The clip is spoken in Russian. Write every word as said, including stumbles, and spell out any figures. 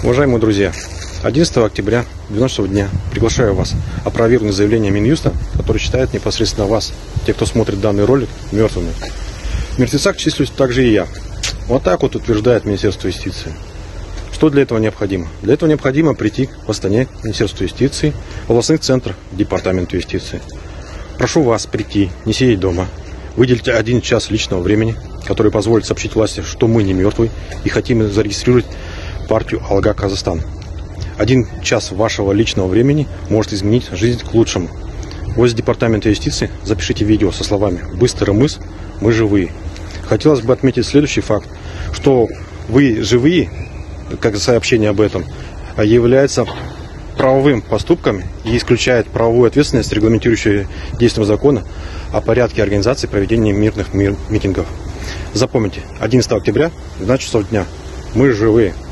Уважаемые друзья, одиннадцатого октября двенадцатого дня приглашаю вас опровергнуть заявление Минюста, который считает непосредственно вас, те, кто смотрит данный ролик, мертвыми. В мертвецах числюсь также и я. Вот так вот утверждает Министерство юстиции. Что для этого необходимо? Для этого необходимо прийти в Астане к Министерству юстиции, в областных центрах Департамента юстиции. Прошу вас прийти, не сидеть дома. Выделите один час личного времени, который позволит сообщить власти, что мы не мертвы и хотим зарегистрировать партию Алга Казахстан. Один час вашего личного времени может изменить жизнь к лучшему. Возле Департамента юстиции запишите видео со словами «Быстрый мыс, мы живые». Хотелось бы отметить следующий факт, что вы живые, как сообщение об этом, является правовым поступком и исключает правовую ответственность, регламентирующую действием закона о порядке организации проведения мирных митингов. Запомните, одиннадцатого октября, двенадцать часов дня. Мы живые.